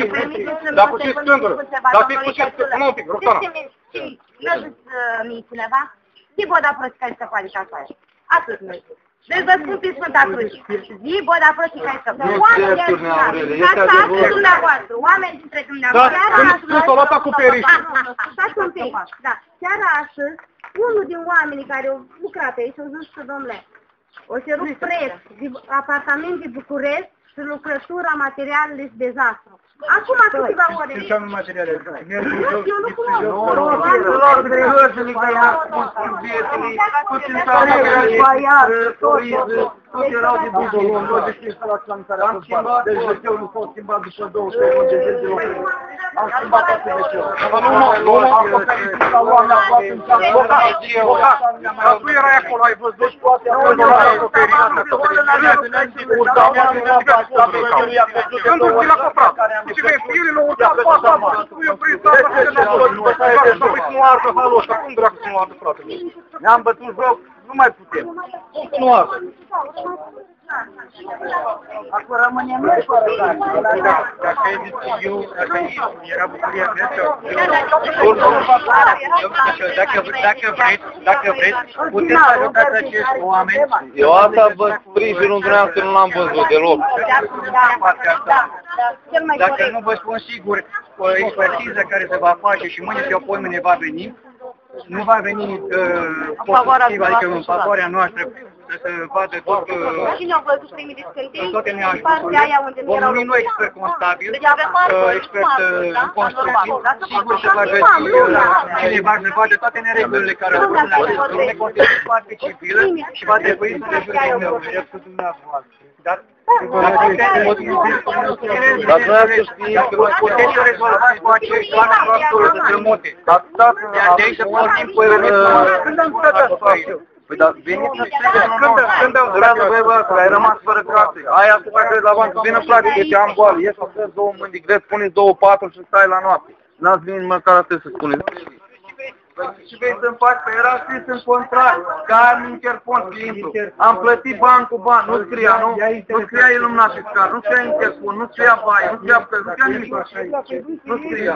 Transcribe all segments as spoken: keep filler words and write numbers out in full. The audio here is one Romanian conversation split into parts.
Dar puțin stângură. Dar fiți puțin stângură. Nu un pic, Roxana. Nu zici cineva? Zi boda prost care să faci așa. Atât nu știu. Deci vă spun pe Sfânta Cruci. Zi boda prost care să faci. Nu certuri, Neaurele, este adevărat. Dumneavoastră, oameni dintre dumneavoastră. Da, când s-o luat acoperișul. Stați un pic, da. Chiar astăzi, unul din oamenii care au lucrat aici, au zis că, domnule, o să rup preț de apartament de București și lucrătura materialele de dezastru. Acum câteva ore. Ce înseamnă materiale? Eu nu cunosc. Lor grăsănic, băiat, bietului, tot ce înseamnă băiat, turism, tot erau de buzuron, tot de știți la clan care a fost bani. Deci vecheul nu s-au schimbat după două sute de zile de locuri. Am schimbat toate vecheul. Am făcut la oameni aproape în țară. Boca, dar tu erai acolo, ai văzut toate Gându-ți la coprat. Și vezi, ele l-au urcat pasta, tu i-o prins asta, să nu ardă halul ăsta. Cum dracu să nu ardă, frate? Ne-am bătut joc, nu mai putem. Nu ardă. Acum rămânem noi fără bani. Dacă ai zis eu, dacă era bucuria vieții, dacă vreți, dacă vreți, puteți să ajutați acești oameni. Eu asta vă sprijinul dumneavoastră nu l-am văzut deloc. Dacă nu vă spun sigur, o expertiză care se va face și mâine sau poimâine va veni, nu va veni pozitiv, adică în favoarea noastră, să se vadă tot, Cine au văzut primii discântei? toate neajunsurile. Vom numi noi expert constabil, expert în construcții, sigur se va găsi cineva să vadă toate neregulile care au fost la acest lume, constituție foarte civilă și va trebui să le jurăm dreptul dumneavoastră. Dar Dar noi să știm că puteți să rezolvați cu acești oameni noastre să se mute. Iar de aici să pornim cu elementul. Când am stat asta? Păi dar veniți să strigeți, când au durează băiatul, ai rămas fără case, ai asupra crezi la bancă, vină plată, deci am boală, ieși să crezi două mâini, crezi, puneți două patru și stai la noapte. N-ați venit măcar atât să spuneți. Și vei să-mi faci, că era scris în contract, că am interpon clientul. Am plătit bani cu bani, nu scria, nu? Nu scria iluminat fiscal, nu scria interpon, nu scria baie, nu scria plăți, nu scria nimic. Nu scria.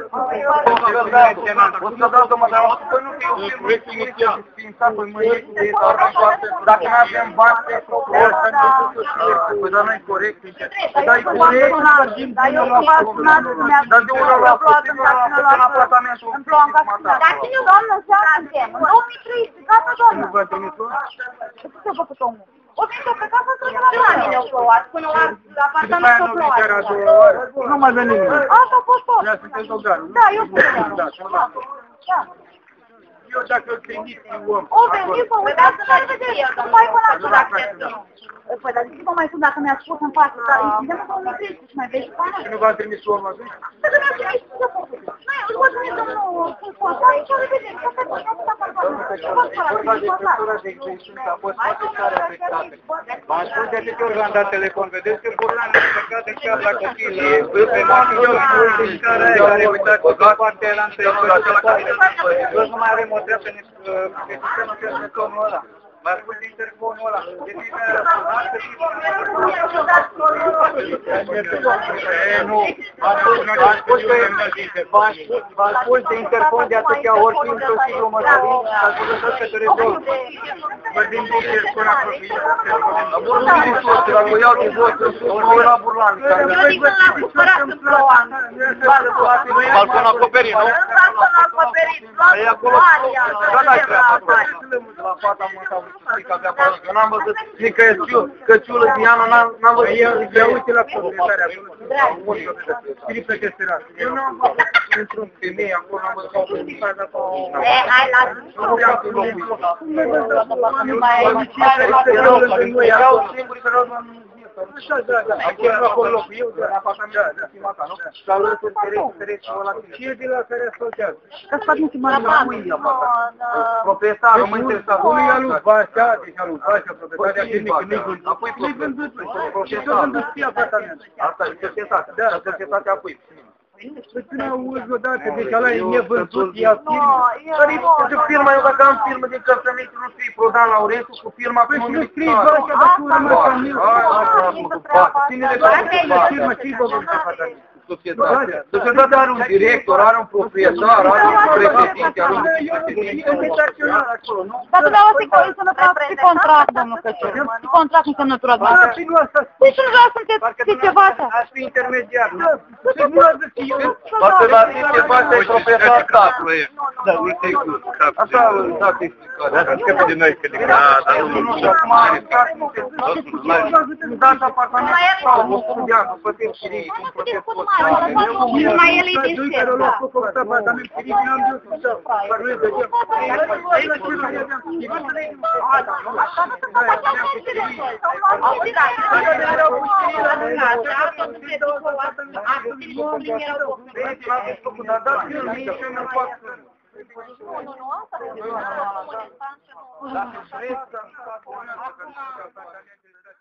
O să dau de mă, dar păi nu că eu firmă ființat pe mâine, dacă nu avem bani, te propune să ne ducă scrie. Păi dar nu-i corect. Dar e corect, Dar eu nu v-ați sunat dumneavoastră. dar de unul la plătit, în apartamentul. Dar cine, doamnă, se suntem? În două mii treisprezece, gata, doamnă. Nu v-a trimis o? Ce s-a făcut omul? O venit o pe casă să de la oameni au plouat, până la apartament au plouat. Nu mai veni nimeni. Asta a fost tot. Ia sunteți dogarul. Da, eu sunt. Da, Da. Da. eu dacă îl trimit om. O venit, vă uitați să mai vedeți, că mai până acum la accesul. Păi, dar zic, vă mai spun dacă mi-ați spus în față, dar incidem în două mii treisprezece și mai vezi cu bani. Și nu v-a trimis omul atunci? Să că mi-a trimis ce să fac. Noi, îl văd unii domnul Fulfoasa, și o revedem, că se pune atâta campanie. Și vă spun, Vorba de structura de extensiune a fost foarte tare afectată. V-am spus de atâtea ori v-am dat telefon, vedeți că Burlani a încercat în chiar la copii, pe oameni de care uitați, pe partea eram să-i noi nu mai avem o treabă în sistemul telefonul ăla. Mai spus din telefonul ăla. Nu, v-am spus v-am spus de interfon de atâtea ori timp să știu următorii, ca să vă să te rezolv. Vorbim de telefon apropiat. La Burlani, la Goiau de Vot, nu la Burlani. Eu zic că l-a cumpărat în plouă. Balcon acoperit, nu? Balcon acoperit, luați Maria, să vedem la afari. La fata mă s-a văzut că avea acolo, că n-am văzut nicăieri căciulă de Ianu, n-am văzut. Ia uite la proprietarea acolo. Scrie pe chestiunea. Eu n-am văzut într-un femeie acolo, n-am văzut o proprietare de acolo. E, hai, lasă. Erau singuri care au zis. Așa, da, da. Acum nu acolo locul eu, de la apartamentul de prima ta, nu? Și la lăsă pereți ăla. Și e de la care asfaltează. Că s-a dus mă la mâini. Proprietarul mă interesa. Unul i-a lui Bașa, deci a lui Bașa, proprietatea firmei când nu-i vândut. Apoi nu-i vândut. Și s-a proprietarul. vândut și apartamentul. Asta e societatea. Da, societatea apoi. Păi tu n-auzi odată, deci ăla e nevândut, e a firmă. Care e firma, eu dacă am firmă de cărțăminte, nu scrie Prodan Laurențiu cu firma Păi cu și nu scrii Bașa de tură, mă, Camil. Ține de Firmă, ce-i vă vândut apartamentul? societatea. Societatea are un director, are un proprietar, are un președinte, are un vicepreședinte. Dar dumneavoastră că însemnătura pe contract, domnul Căciun. Pe contract însemnătura dumneavoastră. Deci nu vreau să sunteți ceva asta. Aș fi intermediar. Poate la tine face proprietar statului. Da, uite cu cap. Așa, da, te explicat. Da, scăpe de noi, că de da, dar nu nu știu. Nu dați apartament sau o studiat, nu plătim chirii, cum plătesc tot. Numai el e deștept, da. Nu, nu, nu, asta nu. Dacă vreți să